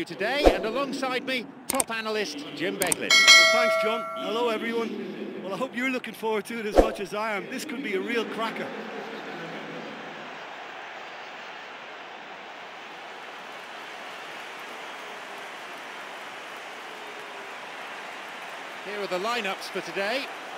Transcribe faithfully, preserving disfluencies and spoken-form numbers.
you today, and alongside me, top analyst Jim Beglin. Well, thanks, John. Hello, everyone. Well, I hope you're looking forward to it as much as I am. This could be a real cracker. Here are the lineups for today.